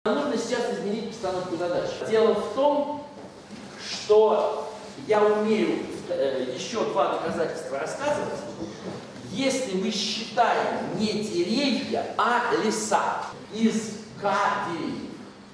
Нужно сейчас изменить постановку задач. Дело в том, что я умею еще два доказательства рассказывать. Если мы считаем не деревья, а леса из К деревьев.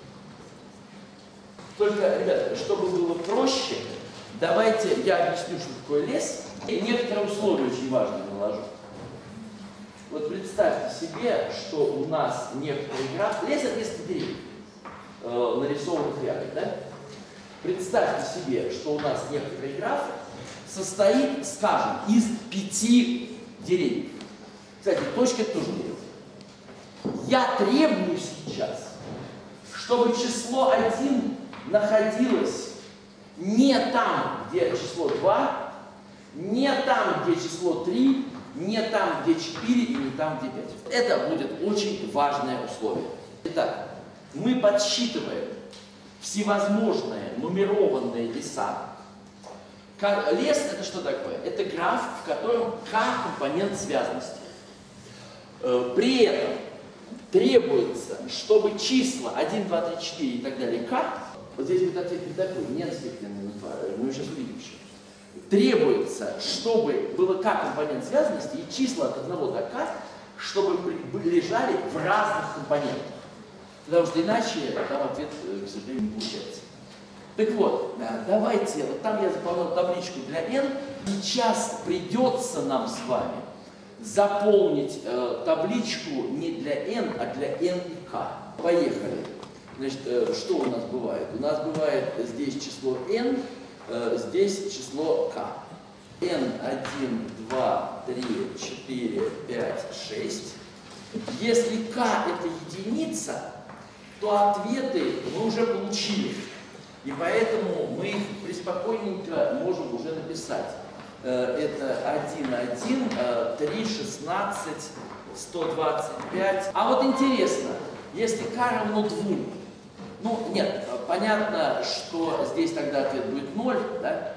Только, ребята, чтобы было проще, давайте я объясню, что такое лес. И некоторые условия очень важные наложу. Вот представьте себе, что у нас некоторые графы, лес это несколько деревьев, нарисованных рядом, да? Представьте себе, что у нас некоторые графы состоит, скажем, из 5 деревьев. Кстати, точка это тоже дерево. Я требую сейчас, чтобы число 1 находилось не там, где число 2, не там, где число 3, не там, где 4 и не там, где 5. Это будет очень важное условие. Итак, мы подсчитываем всевозможные нумерованные леса. Лес это что такое? Это граф, в котором К компонент связности. При этом требуется, чтобы числа 1, 2, 3, 4 и так далее К, вот здесь будет ответ не такой, не аспектный, мы сейчас увидим еще. Требуется, чтобы было К компонент связности и числа от 1 до К, чтобы лежали в разных компонентах. Потому что иначе там ответ, к сожалению, не получается. Так вот, давайте, вот там я заполнял табличку для n. Сейчас придется нам с вами заполнить табличку не для n, а для n и k. Поехали. Значит, что у нас бывает? У нас бывает здесь число n, здесь число k. n 1, 2, 3, 4, 5, 6. Если k это единица, то ответы мы уже получили. И поэтому мы их преспокойненько можем уже написать. Это 1, 1, 3, 16, 125. А вот интересно, если k равно 2, ну нет, понятно, что здесь тогда ответ будет 0, да?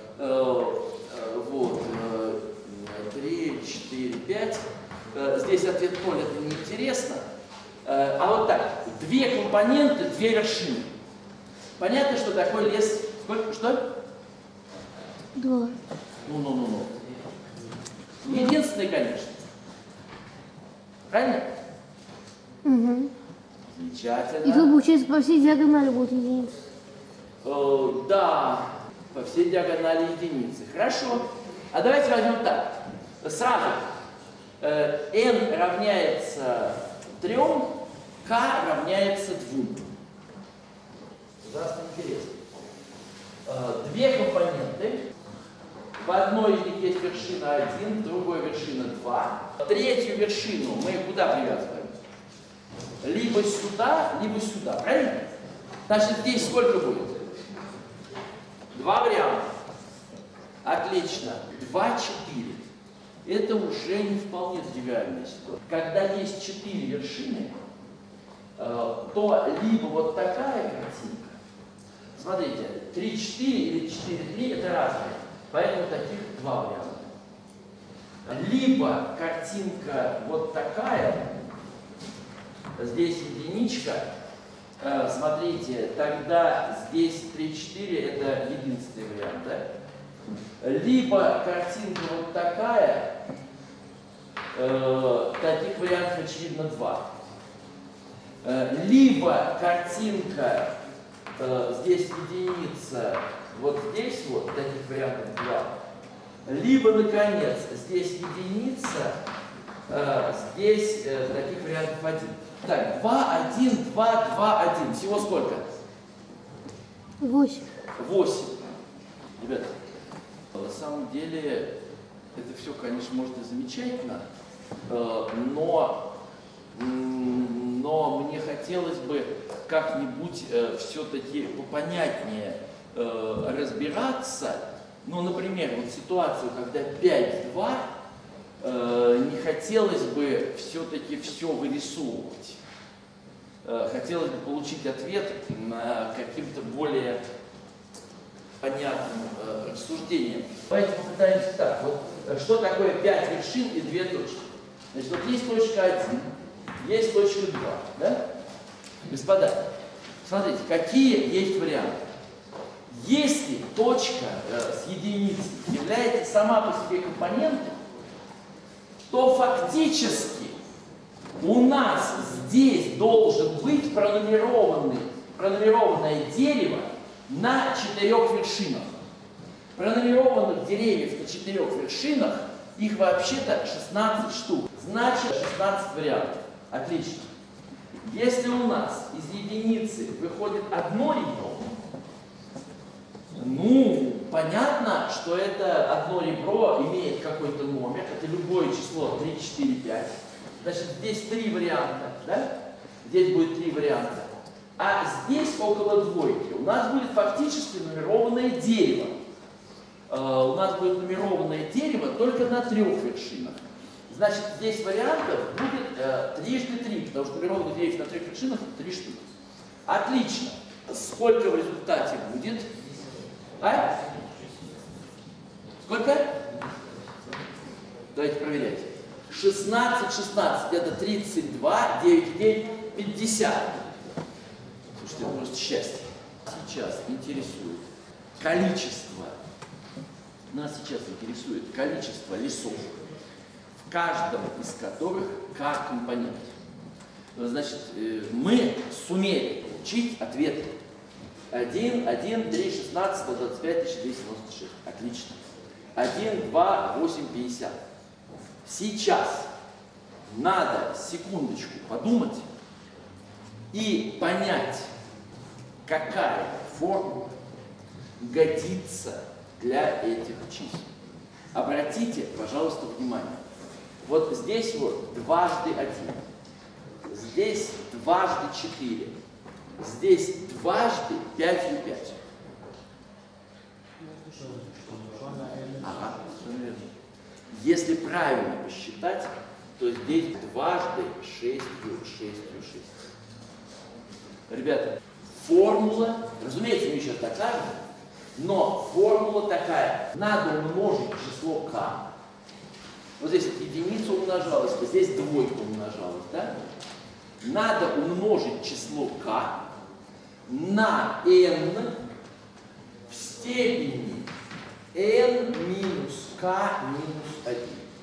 Вот, 3, 4, 5. Здесь ответ 0, это неинтересно. А вот так, 2 компоненты, 2 вершины. Понятно, что такой лес... Сколько? Что? 2. Ну. Единственный, конечно. Правильно? Угу. Замечательно. И тут, получается, по всей диагонали будет единица. Да, по всей диагонали единицы. Хорошо. А давайте возьмем так. Сразу. n равняется 3, k равняется 2. Ужасно интересно. 2 компоненты. В одной из них есть вершина 1, в другой вершина 2. Третью вершину мы куда привязываем? Либо сюда, либо сюда. Правильно? Значит, здесь сколько будет? 2 варианта. Отлично. 2, 4. Это уже не вполне тривиальная ситуация. Когда есть 4 вершины, то либо вот такая картинка. Смотрите, 3, 4 или 4, 3 это разные. Поэтому таких 2 варианта. Либо картинка вот такая, здесь единичка. Смотрите, тогда здесь 3, 4 это единственный вариант, да? Либо картинка вот такая, таких вариантов очевидно 2. Либо картинка, здесь единица, вот здесь вот, таких вариантов 2. Либо, наконец, здесь единица, здесь таких вариантов 1. Так, 2, 1, 2, 2, 1. Всего сколько? 8. 8. Ребята, на самом деле, это все, конечно, может и замечательно, но мне хотелось бы как-нибудь все-таки попонятнее разбираться. Ну, например, вот ситуацию, когда 5-2, не хотелось бы все-таки все вырисовывать. Хотелось бы получить ответ каким-то более понятным рассуждением. Давайте попытаемся так. Вот, что такое 5 вершин и 2 точки? Значит, вот есть точка 1, есть точка 2, да? Господа, смотрите, какие есть варианты. Если точка с единицей является сама по себе компонентом, то фактически у нас здесь должен быть пронумерованное дерево на 4 вершинах. Пронумерованных деревьев на 4 вершинах, их вообще-то 16 штук. Значит, 16 вариантов. Отлично. Если у нас из единицы выходит одно ребро, ну, понятно, что это одно ребро имеет какой-то номер. Это любое число 3, 4, 5. Значит, здесь 3 варианта, да? Здесь будет 3 варианта. А здесь около двойки у нас будет фактически нумерованное дерево. У нас будет нумерованное дерево только на 3 вершинах. Значит, здесь вариантов будет 3 × 3, потому что нумерованных деревьев на 3 вершинах 3 штуки. Отлично. Сколько в результате будет? А? Сколько? Давайте проверять. 16, 16, это 32, 9, 9, 50. Слушайте, это просто счастье. Сейчас интересует количество, нас сейчас интересует количество лесов, в каждом из которых К компонент. Значит, мы сумели получить ответ 1, 1, 3, 16, 125, 1296. Отлично. 1, 2, 8, 50. Сейчас надо секундочку подумать и понять, какая формула годится для этих чисел. Обратите, пожалуйста, внимание. Вот здесь вот дважды 1. Здесь дважды 4. Здесь дважды 5 5. Ага, верно. Если правильно посчитать, то здесь дважды 6, 6, 6. Ребята, формула, разумеется, мы сейчас докажем, но формула такая. Надо умножить число k. Вот здесь единица умножалась, здесь двойка умножалась, да? Надо умножить число k на n в степени n минус k минус 1.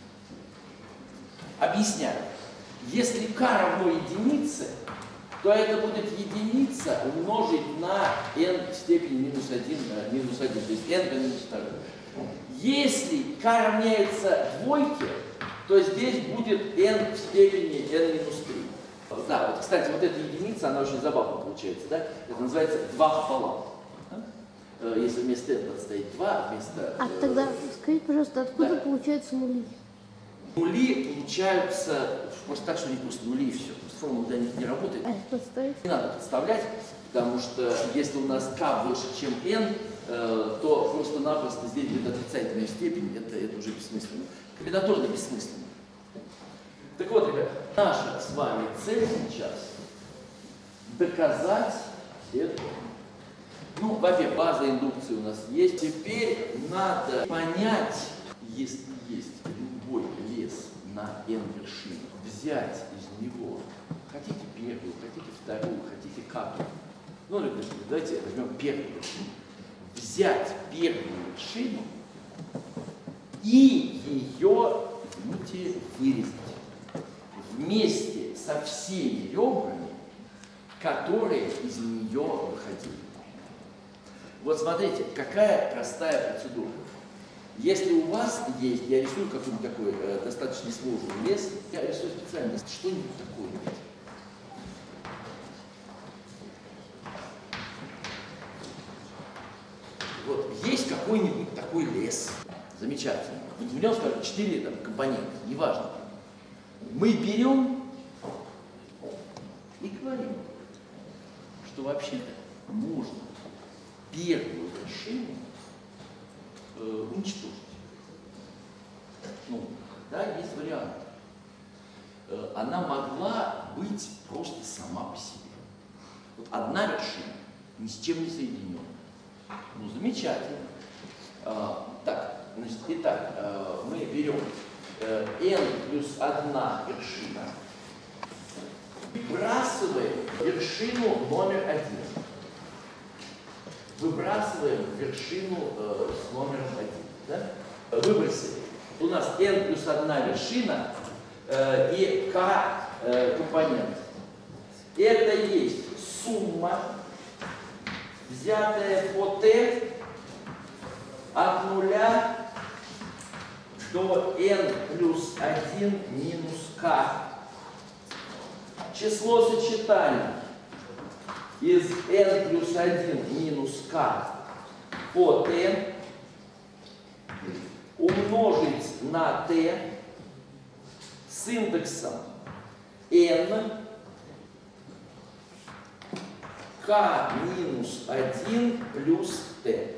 Объясняю. Если k равно единице, то это будет единица умножить на n в степени минус 1, то есть n минус 2. Если k равняется двойке, то здесь будет n в степени n минус 3. Да, вот, кстати, вот эта единица, она очень забавно получается, да? Это называется 2 пополам. Если вместо n стоит 2, вместо... А тогда скажите, пожалуйста, откуда получаются нули? Нули получаются просто так, что они просто нули и все. Формула для них не работает. Представить? Не надо представлять, потому что если у нас k больше, чем n, то просто-напросто здесь будет отрицательная степень, это уже бессмысленно. Комбинаторно бессмысленно. Так вот, ребят, наша с вами цель сейчас доказать это. Ну, во-первых, база индукции у нас есть. Теперь надо понять, если есть любой лес на n вершинах, взять из него, хотите первую, хотите вторую, хотите каплю. Ну, например, давайте возьмем первую вершину. Взять первую вершину и ее, извините, вырезать вместе со всеми ребрами, которые из нее выходили. Вот смотрите, какая простая процедура. Если у вас есть, я рисую какой-нибудь такой достаточно сложный лес, я рисую специально что-нибудь такое. Вот есть какой-нибудь такой лес, замечательный. Вот в нем, скажем, 4 компонента, неважно. Мы берем и говорим, что вообще-то можно первую вершину уничтожить. Ну, да, есть вариант. Она могла быть просто сама по себе. Вот одна вершина, ни с чем не соединенная. Ну, замечательно. Так, значит, итак, мы берем n плюс 1 вершина. выбрасываем вершину номер 1. Выбрасываем вершину с номером 1. Да? Выбросили. У нас n плюс 1 вершина и k компонент. Это есть сумма, взятая по t от 0 до n плюс 1 минус k. Число сочетаний из n плюс 1 минус k по t умножить на t с индексом n k минус 1 плюс t.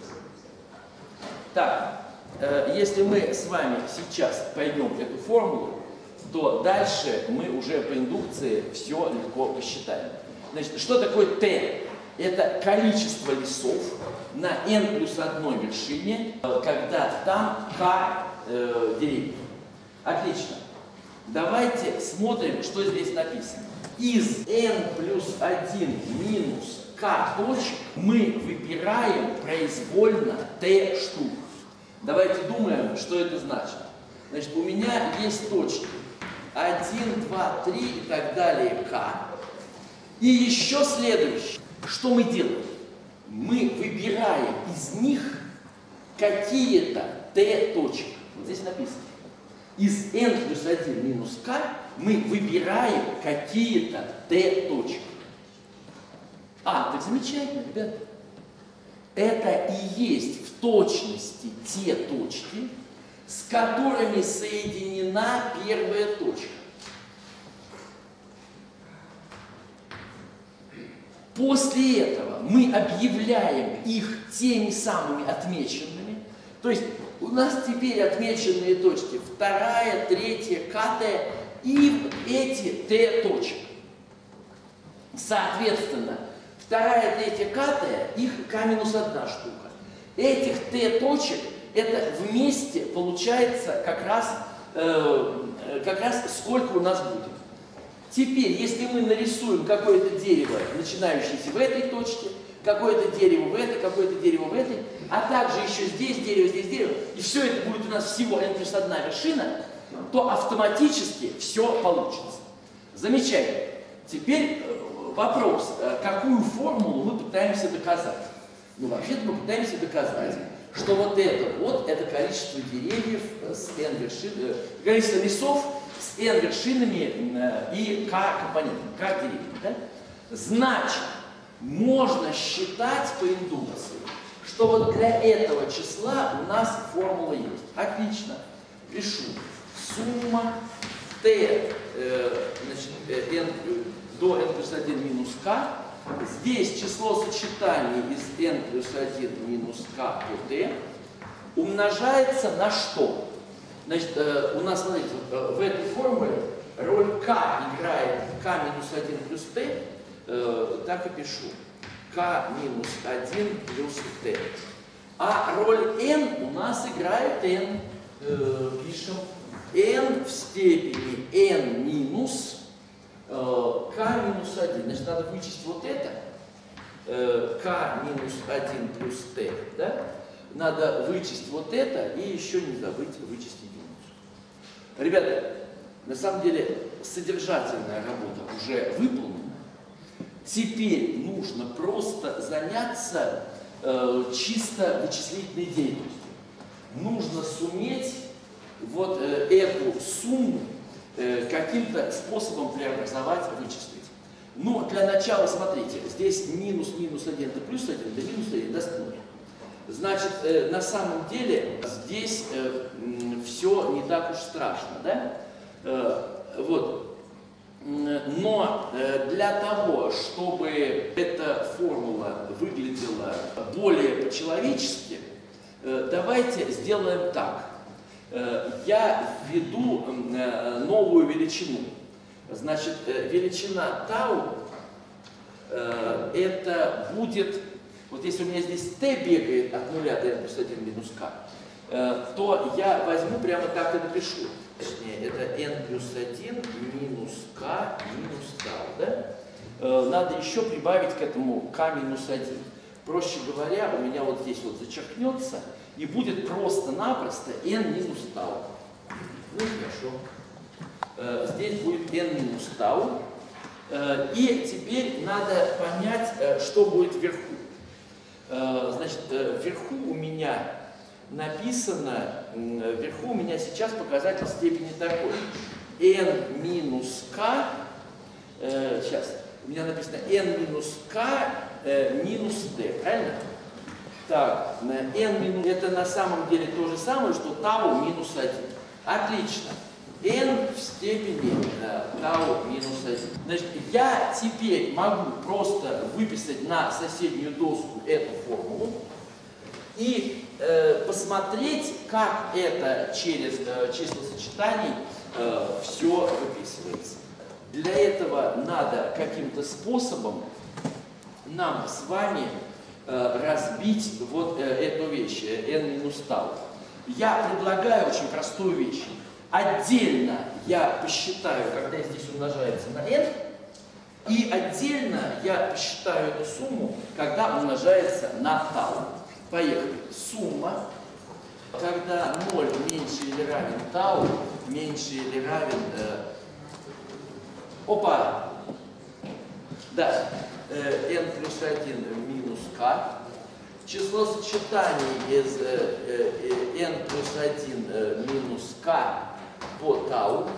Так, если мы с вами сейчас поймем эту формулу, то дальше мы уже по индукции все легко посчитаем. Значит, что такое t? Это количество весов на n плюс 1 вершине, когда там k деревьев. Отлично. Давайте смотрим, что здесь написано. Из n плюс 1 минус k точек мы выбираем произвольно t штук. Давайте думаем, что это значит. Значит, у меня есть точки 1, 2, 3 и так далее k. И еще следующее. Что мы делаем? Мы выбираем из них какие-то t точек. Вот здесь написано. Из n плюс 1 минус k мы выбираем какие-то t точки. Так замечательно, ребята. Это и есть в точности те точки, с которыми соединена первая точка. После этого мы объявляем их теми самыми отмеченными. То есть у нас теперь отмеченные точки 2, 3, 5 и эти t точек. Соответственно, 2, 3, 5 их k-1 штука. Этих t точек это вместе получается как раз сколько у нас будет. Теперь, если мы нарисуем какое-то дерево, начинающееся в этой точке, какое-то дерево в этой, какое-то дерево в этой, а также еще здесь дерево, и все это будет у нас всего n плюс 1 вершина, то автоматически все получится. Замечательно. Теперь вопрос, какую формулу мы пытаемся доказать? Ну, вообще-то мы пытаемся доказать, что вот это количество деревьев с n вершин, количество лесов с n вершинами и k компонентами, k деревьев. Да? Значит, можно считать по индукции, что вот для этого числа у нас формула есть. Отлично. Пишу. Сумма t n, до n плюс 1 минус k. Здесь число сочетаний из n плюс 1 минус k по t умножается на что? Значит, у нас, смотрите, в этой формуле роль k играет k минус 1 плюс t, так и пишу. k минус 1 плюс t. А роль n у нас играет n. Пишем n в степени n минус k минус 1. Значит, надо вычесть вот это. k минус 1 плюс t. Да? Надо вычесть вот это и еще не забыть вычесть единицу. Ребята, на самом деле содержательная работа уже выполнена. Теперь нужно просто заняться чисто вычислительной деятельностью. Нужно суметь вот эту сумму каким-то способом преобразовать, вычислить. Но для начала, смотрите, здесь минус 1 это плюс 1, да минус 1 даст 0. Значит, на самом деле здесь все не так уж страшно, да? Вот. Но для того, чтобы эта формула выглядела более по-человечески, давайте сделаем так. Я введу новую величину. Значит, величина тау это будет, вот если у меня здесь t бегает от 0 до n плюс 1 минус k, то я возьму прямо так и напишу. Точнее, это n плюс 1 минус k минус tau, да? Надо еще прибавить к этому k минус 1. Проще говоря, у меня вот здесь вот зачеркнется, и будет просто-напросто n минус tau. Ну хорошо. Здесь будет n минус tau. И теперь надо понять, что будет вверху. Значит, вверху у меня написано, вверху у меня сейчас показатель степени такой. n минус k, сейчас, у меня написано n минус k минус d, правильно? Так, n минус, это на самом деле то же самое, что tau минус 1. Отлично. n в степени tau минус 1. Значит, я теперь могу просто выписать на соседнюю доску эту формулу и посмотреть, как это через числосочетаний все выписывается. Для этого надо каким-то способом нам с вами разбить вот эту вещь, n минус tau. Я предлагаю очень простую вещь. Отдельно я посчитаю, когда здесь умножается на n, и отдельно я посчитаю эту сумму, когда умножается на tau. Поехали. Сумма, когда 0 меньше или равен tau, меньше или равен... Опа! Да, n плюс 1 минус k. Число сочетаний из n плюс 1 минус k по tau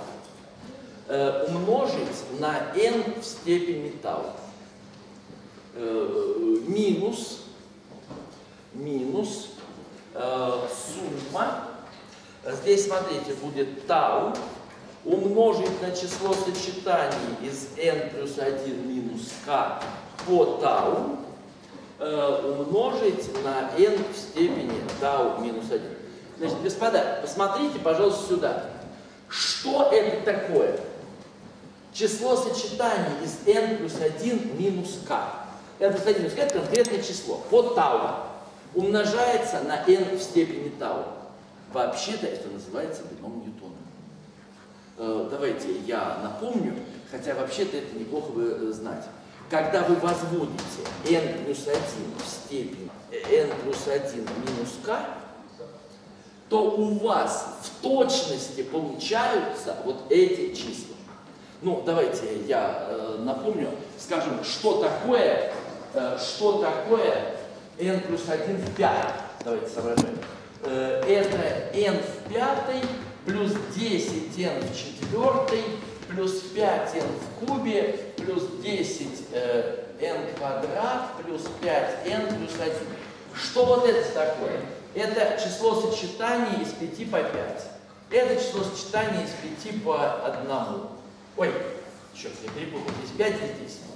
умножить на n в степени tau. Минус сумма. Здесь, смотрите, будет tau умножить на число сочетаний из n плюс 1 минус k по tau умножить на n в степени tau минус 1. Значит, господа, посмотрите, пожалуйста, сюда. Что это такое? Число сочетаний из n плюс 1 минус k. n плюс 1 минус k – это конкретное число по tau умножается на n в степени tau. Вообще-то это называется бином Ньютона. Давайте я напомню, хотя вообще-то это неплохо бы знать. Когда вы возводите n плюс 1 в степень n плюс 1 минус k, то у вас в точности получаются вот эти числа. Ну, давайте я напомню, скажем, что такое n плюс 1 в пятой. Давайте соображаем. Это n в пятой плюс 10n в четвертой плюс 5n в кубе плюс 10n квадрат плюс 5n плюс 1. Что вот это такое? Это число сочетаний из 5 по 5. Это число сочетаний из 5 по 1. Ой, черт, я перепутал. Здесь 5, здесь 10.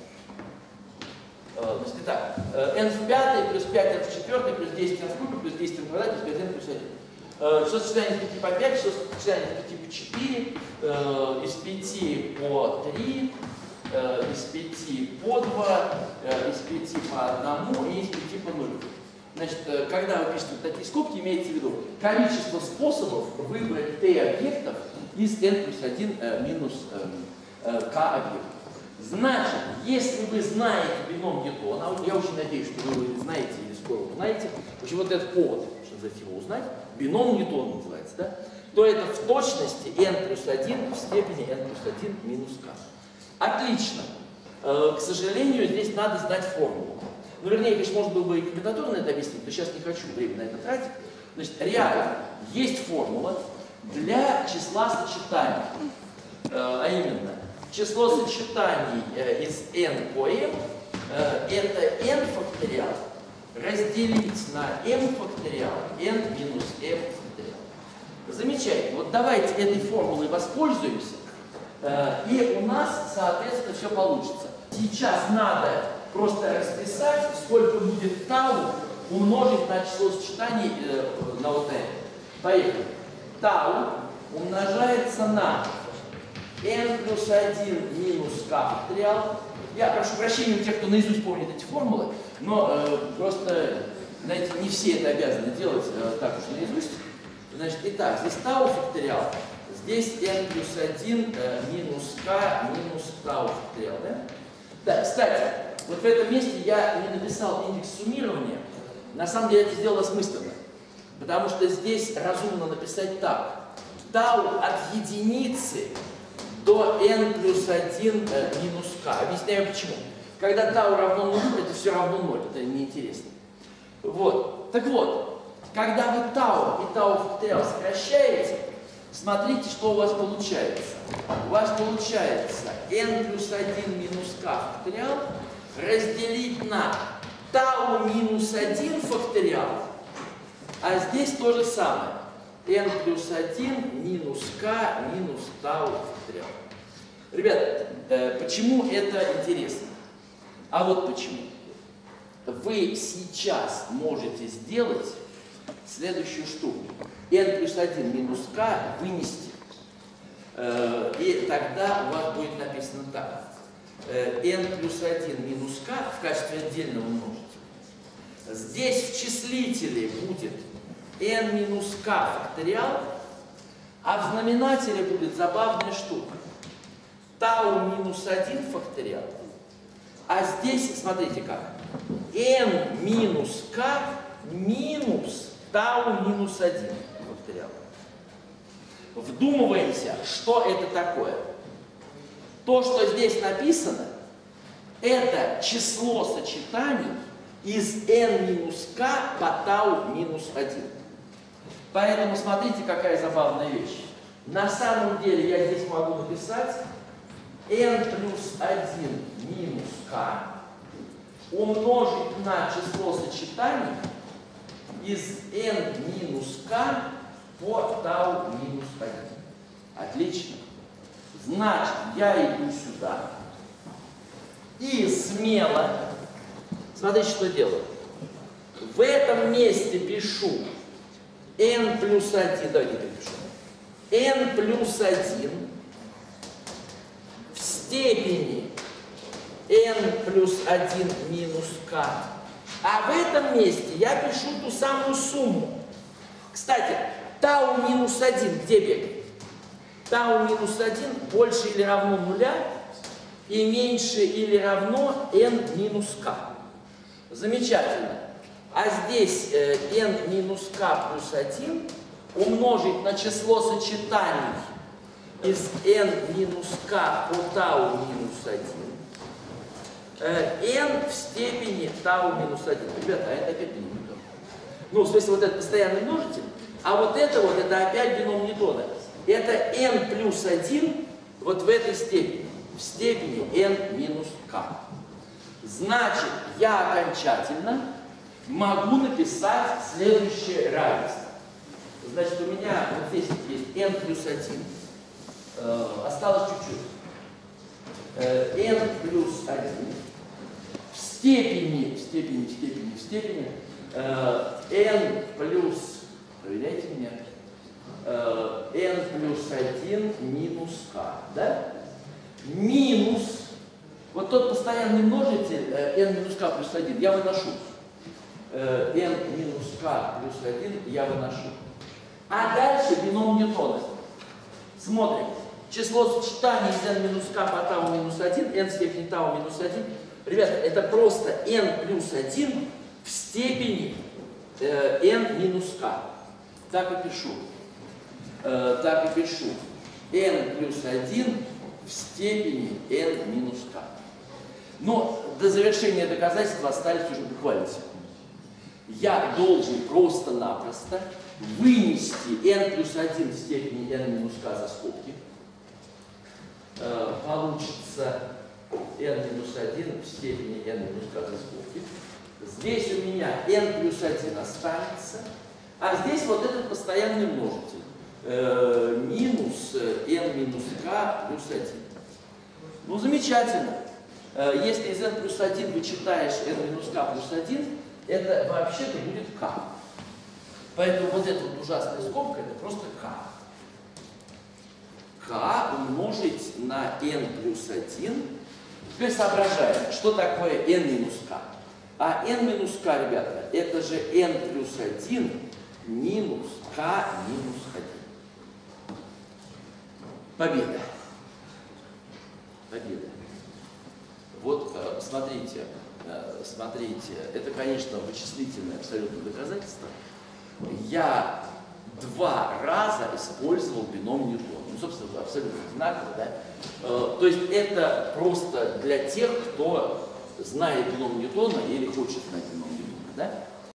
Значит, итак, n в пятой плюс 5n в четвертой плюс 10n в кубе плюс 10n квадрат плюс 5n плюс 1. Число сочетаний из 5 по 5, число сочетаний из 5 по 4, из 5 по 3, из 5 по 2, из 5 по 1 и из 5 по 0. Значит, когда вы пишете такие скобки, имейте в виду количество способов выбрать t объектов из n плюс 1 минус k объектов. Значит, если вы знаете бином Ньютона, я очень надеюсь, что вы его знаете или скоро узнаете, в общем, вот этот повод, что называется, его узнать, бином Ньютона называется, да, то это в точности n плюс 1 в степени n плюс 1 минус k. Отлично. К сожалению, здесь надо знать формулу. Ну, вернее, конечно, можно было бы и комбинаторно это объяснить, но сейчас не хочу время на это тратить. Значит, реально есть формула для числа сочетаний, а именно число сочетаний из n по m это n факториал разделить на m факториал n минус m факториал. Замечательно. Вот давайте этой формулой воспользуемся, и у нас, соответственно, все получится. Сейчас надо просто расписать, сколько будет tau умножить на число сочетаний на вот это. Поехали. Tau умножается на n плюс 1 минус k факториал. Я прошу прощения у тех, кто наизусть помнит эти формулы, но просто, знаете, не все это обязаны делать так уж наизусть. Значит, итак, здесь tau факториал, Здесь n плюс 1 минус k минус tau факториал, да? Да, кстати, вот в этом месте я не написал индекс суммирования. На самом деле это сделал осмысленно. Потому что здесь разумно написать так. Tau от единицы до n плюс 1 минус k. Объясняю почему. Когда tau равно 0, это все равно 0. Это неинтересно. Вот. Так вот, когда вы tau и tau факториал сокращаете, смотрите, что у вас получается. У вас получается n плюс 1 минус k факториал разделить на tau минус 1 факториал, а здесь то же самое. n плюс 1 минус k минус tau факториал. Ребята, почему это интересно? А вот почему. Вы сейчас можете сделать следующую штуку. n плюс 1 минус k вынести. И тогда у вас будет написано так. n плюс 1 минус k в качестве отдельного множителя. Здесь в числителе будет n минус k факториал, а в знаменателе будет забавная штука. Tau минус 1 факториал. А здесь, смотрите как. n минус k минус tau минус 1 факториал. Вдумываемся, что это такое. То, что здесь написано, это число сочетаний из n минус k по tau минус 1. Поэтому смотрите, какая забавная вещь. На самом деле я здесь могу написать n плюс 1 минус k умножить на число сочетаний из n минус k по tau минус 1. Отлично. Значит, я иду сюда и смело, смотрите, что делаю. В этом месте пишу n плюс 1, давайте напишу, n плюс 1 в степени n плюс 1 минус k. А в этом месте я пишу ту самую сумму. Кстати, tau минус 1 где бегает? Tau минус 1 больше или равно нуля и меньше или равно n минус k. Замечательно. А здесь n минус k плюс 1 умножить на число сочетаний из n минус k по tau минус 1. n в степени tau минус 1. Ребята, а это опять бином Ньютона. Ну, в смысле, вот это постоянный множитель, а вот это опять бином Ньютона. Это n плюс 1 вот в этой степени, в степени n минус k. Значит, я окончательно могу написать следующее равенство. Значит, у меня вот здесь есть n плюс 1, осталось чуть-чуть. n плюс 1 в степени n плюс, проверяйте меня, n плюс 1 минус k, да? Минус, вот тот постоянный множитель n минус k плюс 1 я выношу. n минус k плюс 1 я выношу. А дальше бином Ньютона. Смотрим. Число сочетаний из n минус k по tau минус 1, n в степени tau минус 1. Ребята, это просто n плюс 1 в степени n минус k. Так и пишу. n плюс 1 в степени n минус k. Но до завершения доказательства остались уже буквально секунды. Я должен просто-напросто вынести n плюс 1 в степени n минус k за скобки. Получится n минус 1 в степени n минус k за скобки. Здесь у меня n плюс 1 останется, а здесь вот этот постоянный множитель. Минус n минус k плюс 1. Ну, замечательно. Если из n плюс 1 вычитаешь n минус k плюс 1, это вообще-то будет k. Поэтому вот эта вот ужасная скобка, это просто k. k умножить на n плюс 1. Теперь соображаем, что такое n минус k. А n минус k, ребята, это же n плюс 1 минус k минус 1. Победа. Победа. Вот смотрите, это, конечно, вычислительное абсолютно доказательство. Я 2 раза использовал бином Ньютона. Ну, собственно, абсолютно одинаково, да? То есть это просто для тех, кто знает бином Ньютона или хочет знать бином Ньютона, да?